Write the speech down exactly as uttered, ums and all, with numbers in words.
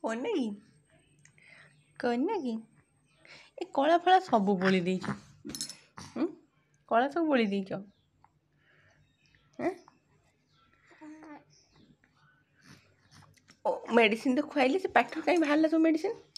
करना कि करना कि ए कला फला सब बोली देछ कला सब बोली देछ मेडिसिन तो खुआइले से पाठ कहीं बाहर सब मेडिसिन